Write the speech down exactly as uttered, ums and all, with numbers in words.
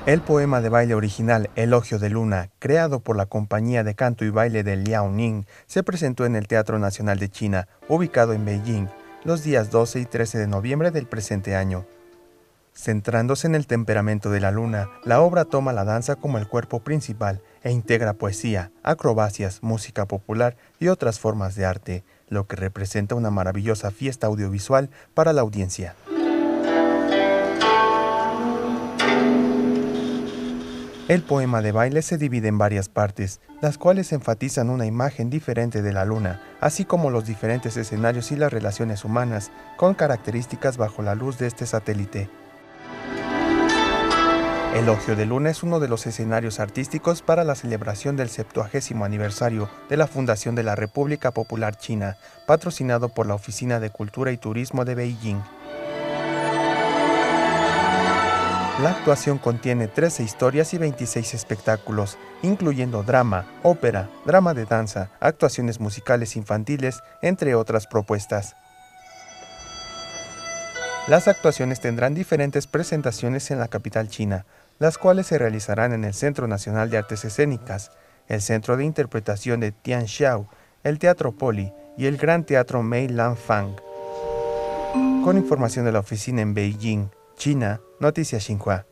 El poema de baile original Elogio de Luna, creado por la compañía de canto y baile de Liaoning, se presentó en el Teatro Nacional de China, ubicado en Beijing, los días doce y trece de noviembre del presente año. Centrándose en el temperamento de la luna, la obra toma la danza como el cuerpo principal e integra poesía, acrobacias, música popular y otras formas de arte, lo que representa una maravillosa fiesta audiovisual para la audiencia. El poema de baile se divide en varias partes, las cuales enfatizan una imagen diferente de la luna, así como los diferentes escenarios y las relaciones humanas, con características bajo la luz de este satélite. Elogio de Luna es uno de los escenarios artísticos para la celebración del septuagésimo aniversario de la Fundación de la República Popular China, patrocinado por la Oficina de Cultura y Turismo de Beijing. La actuación contiene trece historias y veintiséis espectáculos, incluyendo drama, ópera, drama de danza, actuaciones musicales infantiles, entre otras propuestas. Las actuaciones tendrán diferentes presentaciones en la capital china, las cuales se realizarán en el Centro Nacional de Artes Escénicas, el Centro de Interpretación de Tianxiao, el Teatro Poli y el Gran Teatro Mei Lan Fang. Con información de la oficina en Beijing, China, Noticias Xinhua.